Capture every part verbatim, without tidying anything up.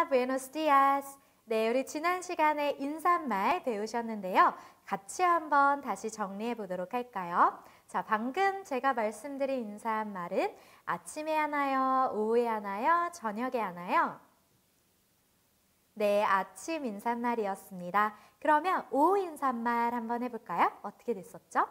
buenos días. 네, 우리 지난 시간에 인사말 배우셨는데요. 같이 한번 다시 정리해 보도록 할까요? 자, 방금 제가 말씀드린 인사말은 아침에 하나요? 오후에 하나요? 저녁에 하나요? 네, 아침 인사말이었습니다. 그러면 오후 인사말 한번 해볼까요? 어떻게 됐었죠?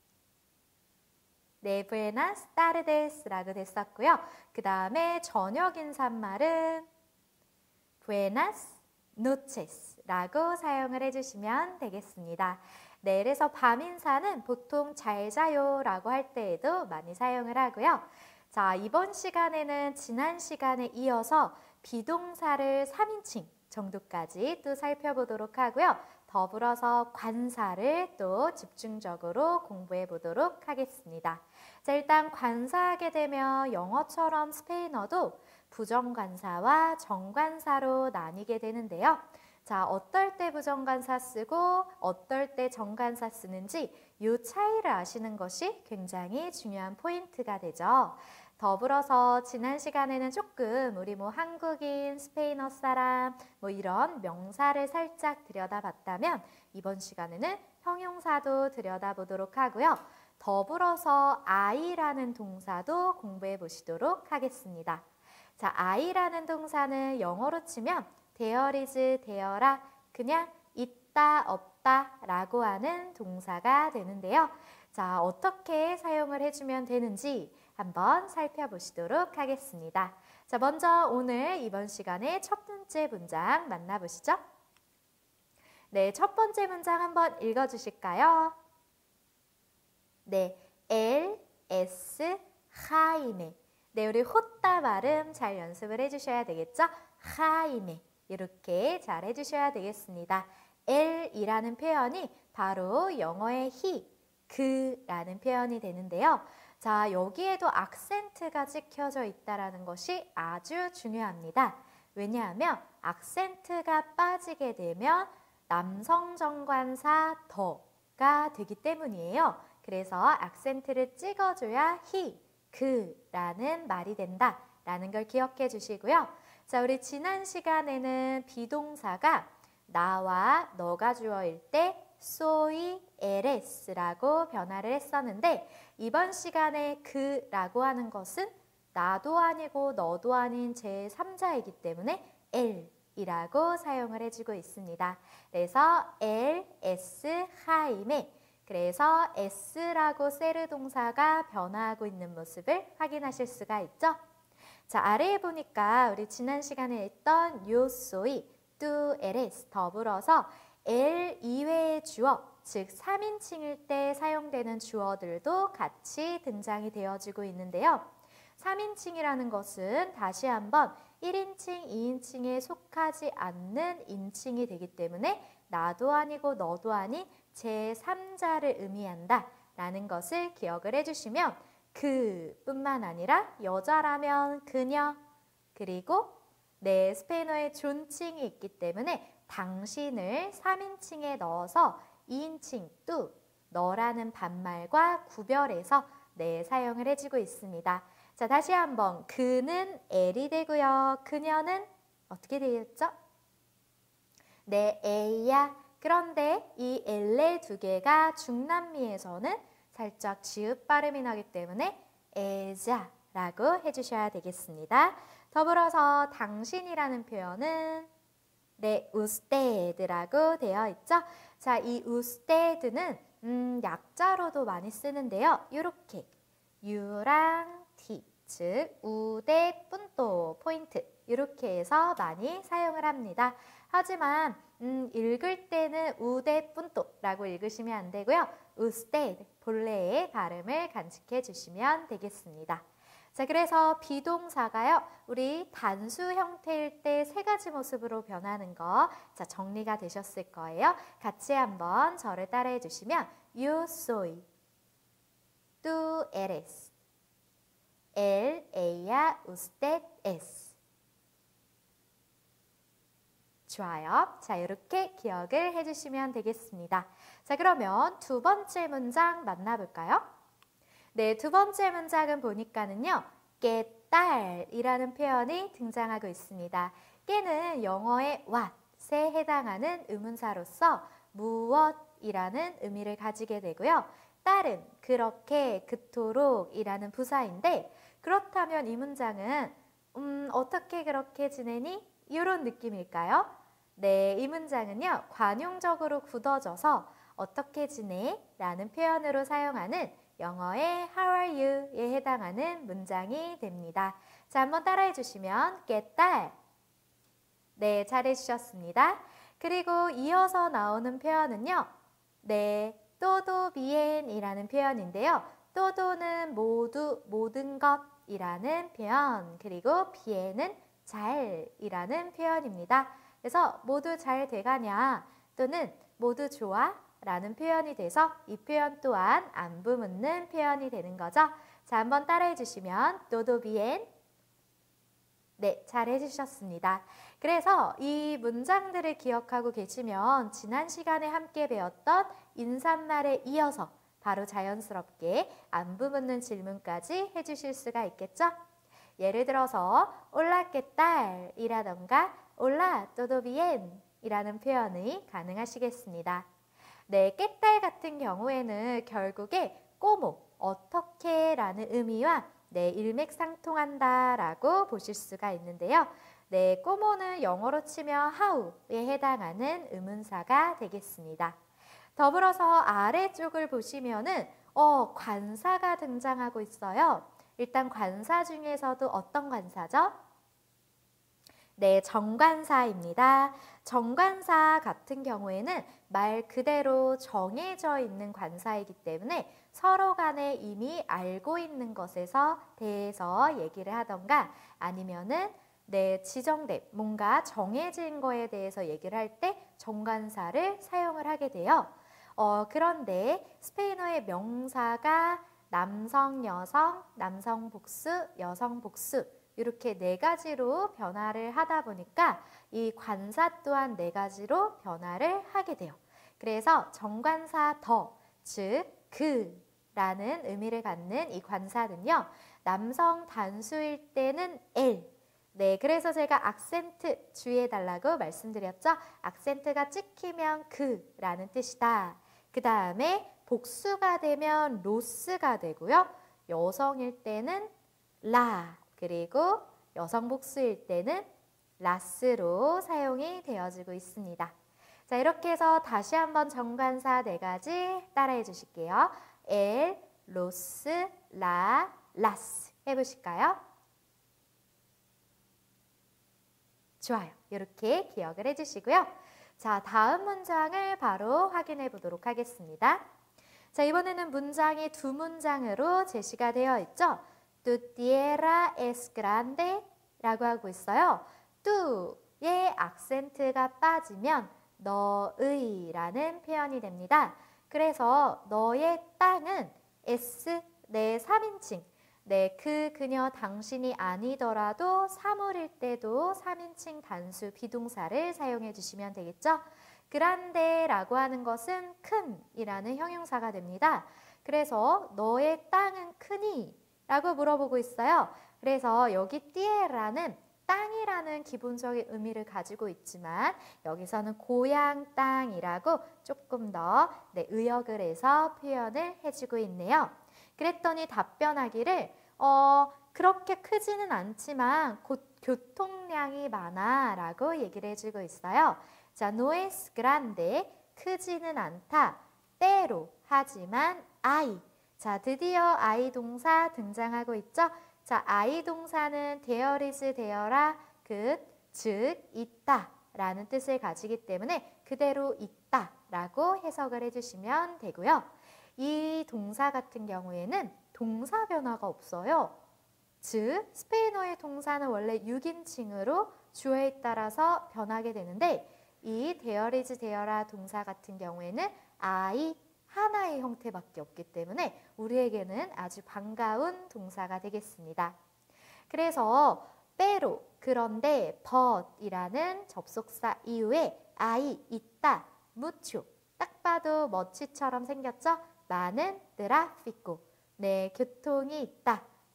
네, buenas tardes라고 됐었고요. 그 다음에 저녁 인사말은 buenas noches라고 사용을 해주시면 되겠습니다. 네, 그래서 밤 인사는 보통 잘 자요라고 할 때에도 많이 사용을 하고요. 자, 이번 시간에는 지난 시간에 이어서 비동사를 삼 인칭 정도까지 또 살펴보도록 하고요. 더불어서 관사를 또 집중적으로 공부해 보도록 하겠습니다. 자, 일단 관사하게 되면 영어처럼 스페인어도 부정관사와 정관사로 나뉘게 되는데요. 자, 어떨 때 부정관사 쓰고 어떨 때 정관사 쓰는지 이 차이를 아시는 것이 굉장히 중요한 포인트가 되죠. 더불어서 지난 시간에는 조금 우리 뭐 한국인, 스페인어 사람 뭐 이런 명사를 살짝 들여다봤다면 이번 시간에는 형용사도 들여다보도록 하고요. 더불어서 I라는 동사도 공부해 보시도록 하겠습니다. 자, I라는 동사는 영어로 치면 there is, there라 그냥 있다, 없다 라고 하는 동사가 되는데요. 자, 어떻게 사용을 해주면 되는지 한번 살펴보시도록 하겠습니다. 자, 먼저 오늘 이번 시간에 첫 번째 문장 만나보시죠. 네, 첫 번째 문장 한번 읽어주실까요? 네, El es Jaime. 네, 우리 호따 발음 잘 연습을 해주셔야 되겠죠? Jaime. 이렇게 잘 해주셔야 되겠습니다. L이라는 표현이 바로 영어의 he, 그라는 표현이 되는데요. 자, 여기에도 악센트가 찍혀져 있다는 것이 아주 중요합니다. 왜냐하면 악센트가 빠지게 되면 남성 정관사 더가 되기 때문이에요. 그래서 악센트를 찍어줘야 he, 그라는 말이 된다라는 걸 기억해 주시고요. 자, 우리 지난 시간에는 비동사가 나와 너가 주어일 때 soy, eres라고 변화를 했었는데 이번 시간에 그라고 하는 것은 나도 아니고 너도 아닌 제삼자이기 때문에 el이라고 사용을 해주고 있습니다. 그래서 el es Jaime. 그래서 s라고 세르 동사가 변화하고 있는 모습을 확인하실 수가 있죠. 자, 아래에 보니까 우리 지난 시간에 했던 yo soy, tú eres 더불어서 el 이외의 주어, 즉 삼 인칭일 때 사용되는 주어들도 같이 등장이 되어지고 있는데요. 삼 인칭이라는 것은 다시 한번 일 인칭, 이 인칭에 속하지 않는 인칭이 되기 때문에 나도 아니고 너도 아닌 제삼자를 의미한다 라는 것을 기억을 해주시면 그뿐만 아니라 여자라면 그녀, 그리고 네, 스페인어에 존칭이 있기 때문에 당신을 삼 인칭에 넣어서 이 인칭 뚜, 너라는 반말과 구별해서 네, 사용을 해주고 있습니다. 자, 다시 한번 그는 엘이 되고요. 그녀는 어떻게 되었죠? 네, 에야. 그런데 이 엘의 두 개가 중남미에서는 살짝 지읒 발음이 나기 때문에 에자라고 해주셔야 되겠습니다. 더불어서 당신이라는 표현은 네, uste드라고 되어 있죠. 자, 이 uste드는 음, 약자로도 많이 쓰는데요. 이렇게 U랑 T, 즉 우대 뿐또 포인트 이렇게 해서 많이 사용을 합니다. 하지만 음, 읽을 때는 우대 뿐또라고 읽으시면 안 되고요. usted 본래의 발음을 간직해 주시면 되겠습니다. 자, 그래서 비동사가요, 우리 단수 형태일 때 세 가지 모습으로 변하는 거, 자, 정리가 되셨을 거예요. 같이 한번 저를 따라해 주시면 yo soy, tú eres, él, ella, usted es. 좋아요. 자, 이렇게 기억을 해주시면 되겠습니다. 자, 그러면 두 번째 문장 만나볼까요? 네, 두 번째 문장은 보니까는요. ¿Qué 딸이라는 표현이 등장하고 있습니다. 깨는 영어의 what에 해당하는 의문사로서 무엇이라는 의미를 가지게 되고요. 딸은 그렇게, 그토록 이라는 부사인데, 그렇다면 이 문장은 음, 어떻게 그렇게 지내니? 이런 느낌일까요? 네, 이 문장은요, 관용적으로 굳어져서 어떻게 지내? 라는 표현으로 사용하는 영어의 How are you?에 해당하는 문장이 됩니다. 자, 한번 따라해 주시면 깨 딸. 네, 잘해주셨습니다. 그리고 이어서 나오는 표현은요, 네, todo bien이라는 표현인데요. todo는 모두, 모든 것이라는 표현, 그리고 bien은 잘이라는 표현입니다. 그래서 모두 잘 돼가냐 또는 모두 좋아 라는 표현이 돼서 이 표현 또한 안부 묻는 표현이 되는 거죠. 자, 한번 따라해 주시면 todo bien. 네, 잘 해주셨습니다. 그래서 이 문장들을 기억하고 계시면 지난 시간에 함께 배웠던 인사말에 이어서 바로 자연스럽게 안부 묻는 질문까지 해주실 수가 있겠죠? 예를 들어서 Hola, ¿qué tal? 이라던가 Hola, ¿todo bien? 이라는 표현이 가능하시겠습니다. 네, 깨딸 같은 경우에는 결국에 꼬모, 어떻게 라는 의미와 네, 일맥상통한다 라고 보실 수가 있는데요. 네, 꼬모는 영어로 치면 how에 해당하는 의문사가 되겠습니다. 더불어서 아래쪽을 보시면은 어, 관사가 등장하고 있어요. 일단 관사 중에서도 어떤 관사죠? 네, 정관사입니다. 정관사 같은 경우에는 말 그대로 정해져 있는 관사이기 때문에 서로 간에 이미 알고 있는 것에서 대해서 얘기를 하던가 아니면은 네, 지정된 뭔가 정해진 거에 대해서 얘기를 할 때 정관사를 사용을 하게 돼요. 어, 그런데 스페인어의 명사가 남성, 여성, 남성 복수, 여성 복수 이렇게 네 가지로 변화를 하다 보니까 이 관사 또한 네 가지로 변화를 하게 돼요. 그래서 정관사 더, 즉 그라는 의미를 갖는 이 관사는요. 남성 단수일 때는 엘. 네, 그래서 제가 악센트 주의해달라고 말씀드렸죠. 악센트가 찍히면 그라는 뜻이다. 그 다음에 복수가 되면 로스가 되고요. 여성일 때는 라. 그리고 여성 복수일 때는 라스로 사용이 되어지고 있습니다. 자, 이렇게 해서 다시 한번 정관사 네 가지 따라해 주실게요. 엘, 로스, 라, 라스 해보실까요? 좋아요. 이렇게 기억을 해주시고요. 자, 다음 문장을 바로 확인해 보도록 하겠습니다. 자, 이번에는 문장이 두 문장으로 제시가 되어 있죠. Tu tierra es grande 라고 하고 있어요. tu의 악센트가 빠지면 너의 라는 표현이 됩니다. 그래서 너의 땅은 S, 내 삼인칭, 네, 그, 그녀, 당신이 아니더라도 사물일 때도 삼인칭 단수 비동사를 사용해 주시면 되겠죠. 그란데라고 하는 것은 큰 이라는 형용사가 됩니다. 그래서 너의 땅은 크니? 라고 물어보고 있어요. 그래서 여기 띠에라는 땅이라는 기본적인 의미를 가지고 있지만 여기서는 고향 땅이라고 조금 더 네, 의역을 해서 표현을 해주고 있네요. 그랬더니 답변하기를 어, 그렇게 크지는 않지만 곧 교통량이 많아 라고 얘기를 해주고 있어요. 자, no es grande, 크지는 않다. 때로, 하지만 아이. 자, 드디어 아이 동사 등장하고 있죠? 자, 아이 동사는 there is, there라, 그, 즉, 있다 라는 뜻을 가지기 때문에 그대로 있다 라고 해석을 해주시면 되고요. 이 동사 같은 경우에는 동사 변화가 없어요. 즉, 스페인어의 동사는 원래 육 인칭으로 주어에 따라서 변하게 되는데 이 there is, there라 동사 같은 경우에는 I, 하나의 형태밖에 없기 때문에 우리에게는 아주 반가운 동사가 되겠습니다. 그래서 pero, 그런데 but이라는 접속사 이후에 I, 있다, mucho, 딱 봐도 much처럼 생겼죠? 많은 tráfico, 네, 교통이 있다.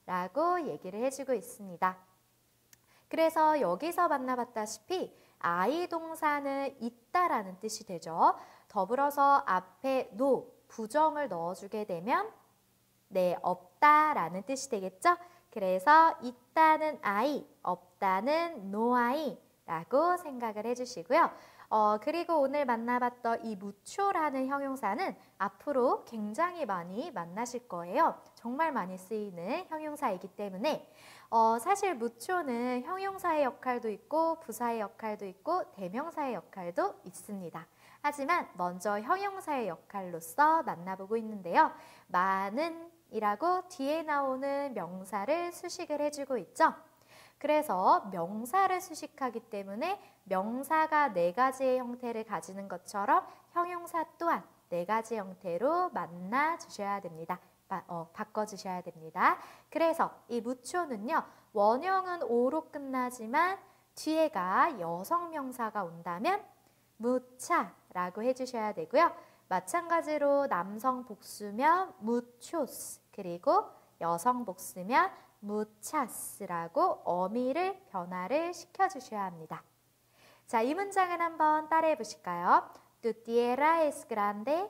라고 얘기를 해주고 있습니다. 그래서 여기서 만나봤다시피 I 동사는 있다라는 뜻이 되죠. 더불어서 앞에 no, 부정을 넣어주게 되면 네, 없다라는 뜻이 되겠죠. 그래서 있다는 I, 없다는 no I 라고 생각을 해주시고요. 어, 그리고 오늘 만나봤던 이 mucho라는 형용사는 앞으로 굉장히 많이 만나실 거예요. 정말 많이 쓰이는 형용사이기 때문에 어, 사실 mucho는 형용사의 역할도 있고 부사의 역할도 있고 대명사의 역할도 있습니다. 하지만 먼저 형용사의 역할로서 만나보고 있는데요. 많은 이라고 뒤에 나오는 명사를 수식을 해주고 있죠. 그래서 명사를 수식하기 때문에 명사가 네 가지의 형태를 가지는 것처럼 형용사 또한 네 가지 형태로 만나 주셔야 됩니다. 바, 어, 바꿔주셔야 됩니다. 그래서 이 mucho는요, 원형은 오로 끝나지만 뒤에가 여성 명사가 온다면 mucha라고 해주셔야 되고요. 마찬가지로 남성 복수면 muchos, 그리고 여성 복수면 muchas라고 어미를 변화를 시켜주셔야 합니다. 자, 이 문장은 한번 따라해 보실까요? Tu tierra es grande.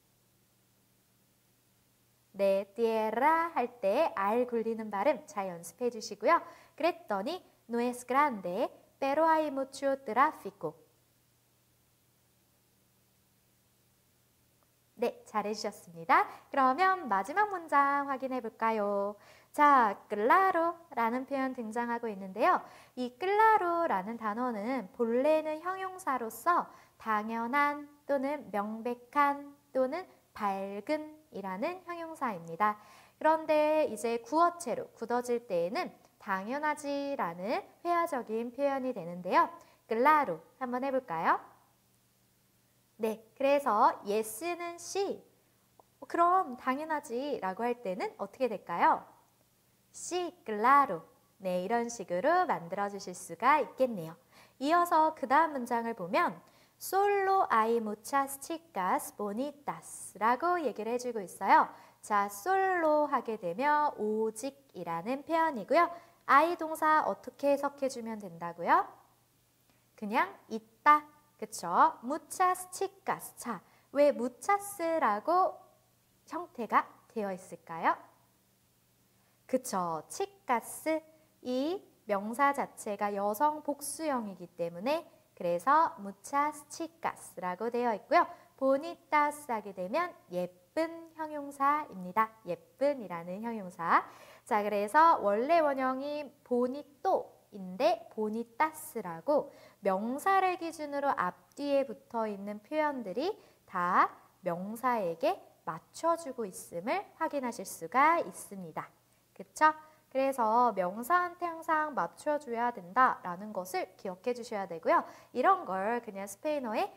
네, tierra 할 때 R 굴리는 발음 잘 연습해 주시고요. 그랬더니 no es grande, pero hay mucho tráfico. 네, 잘해주셨습니다. 그러면 마지막 문장 확인해 볼까요? 자, claro라는 표현 등장하고 있는데요. 이 claro라는 단어는 본래는 형용사로서 당연한 또는 명백한 또는 밝은 이라는 형용사입니다. 그런데 이제 구어체로 굳어질 때에는 당연하지라는 회화적인 표현이 되는데요. claro 한번 해볼까요? 네, 그래서 yes는 sí, 그럼 당연하지 라고 할 때는 어떻게 될까요? Sí, claro. 네, 이런 식으로 만들어 주실 수가 있겠네요. 이어서 그 다음 문장을 보면 Solo hay muchas chicas bonitas 라고 얘기를 해주고 있어요. 자, solo 하게 되면 오직이라는 표현이고요. I 동사 어떻게 해석해주면 된다고요? 그냥 있다. 그쵸? muchas chicas. 자, 왜 muchas라고 형태가 되어 있을까요? 그쵸? chicas. 이 명사 자체가 여성 복수형이기 때문에 그래서 muchas chicas라고 되어 있고요. bonitas 하게 되면 예쁜 형용사입니다. 예쁜이라는 형용사. 자, 그래서 원래 원형이 bonito인데 bonitas라고 명사를 기준으로 앞뒤에 붙어 있는 표현들이 다 명사에게 맞춰주고 있음을 확인하실 수가 있습니다. 그쵸? 그래서 명사한테 항상 맞춰줘야 된다라는 것을 기억해 주셔야 되고요. 이런 걸 그냥 스페인어의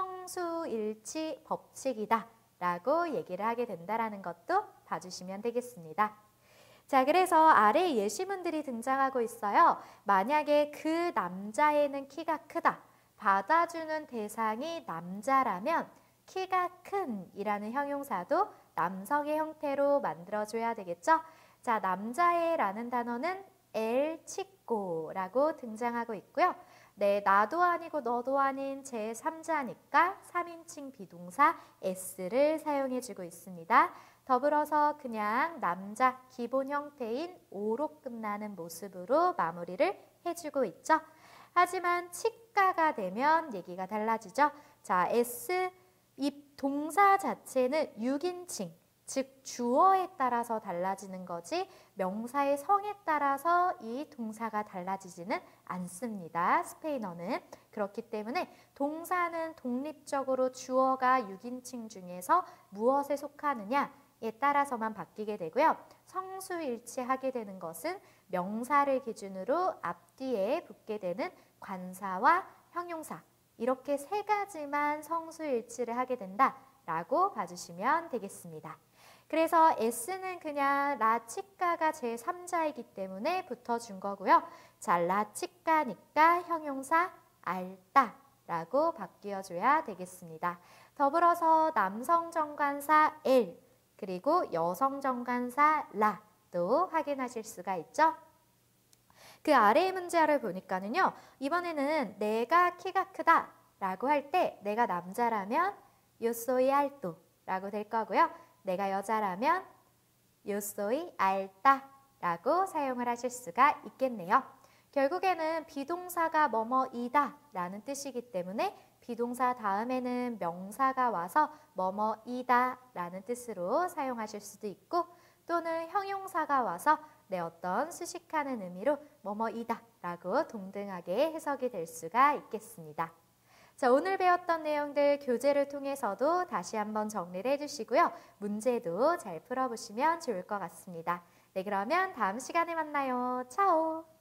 성수일치 법칙이다 라고 얘기를 하게 된다는 것도 봐주시면 되겠습니다. 자, 그래서 아래 예시문들이 등장하고 있어요. 만약에 그 남자애는 키가 크다. 받아주는 대상이 남자라면 키가 큰 이라는 형용사도 남성의 형태로 만들어줘야 되겠죠? 자, 남자애라는 단어는 el chico라고 등장하고 있고요. 네, 나도 아니고 너도 아닌 제삼자니까 삼인칭 비동사 s를 사용해주고 있습니다. 더불어서 그냥 남자 기본 형태인 오로 끝나는 모습으로 마무리를 해주고 있죠. 하지만 치과가 되면 얘기가 달라지죠. 자, s 이 동사 자체는 육인칭, 즉 주어에 따라서 달라지는 거지 명사의 성에 따라서 이 동사가 달라지지는 않습니다. 스페인어는. 그렇기 때문에 동사는 독립적으로 주어가 육인칭 중에서 무엇에 속하느냐에 따라서만 바뀌게 되고요. 성수일치하게 되는 것은 명사를 기준으로 앞뒤에 붙게 되는 관사와 형용사 이렇게 세 가지만 성수일치를 하게 된다라고 봐주시면 되겠습니다. 그래서 s는 그냥 라치카가 제삼자이기 때문에 붙어준 거고요. 자, 라치카니까 형용사 알다라고 바뀌어줘야 되겠습니다. 더불어서 남성 정관사 el 그리고 여성 정관사 라 있는지도 확인하실 수가 있죠. 그 아래의 문제를 보니까는요. 이번에는 내가 키가 크다 라고 할 때 내가 남자라면 yo soy alto 라고 될 거고요. 내가 여자라면 yo soy alta 라고 사용을 하실 수가 있겠네요. 결국에는 비동사가 뭐뭐이다 라는 뜻이기 때문에 비동사 다음에는 명사가 와서 뭐뭐이다 라는 뜻으로 사용하실 수도 있고, 또는 형용사가 와서 내 어떤 수식하는 의미로 뭐뭐이다 라고 동등하게 해석이 될 수가 있겠습니다. 자, 오늘 배웠던 내용들 교재를 통해서도 다시 한번 정리를 해주시고요. 문제도 잘 풀어보시면 좋을 것 같습니다. 네, 그러면 다음 시간에 만나요. 차오!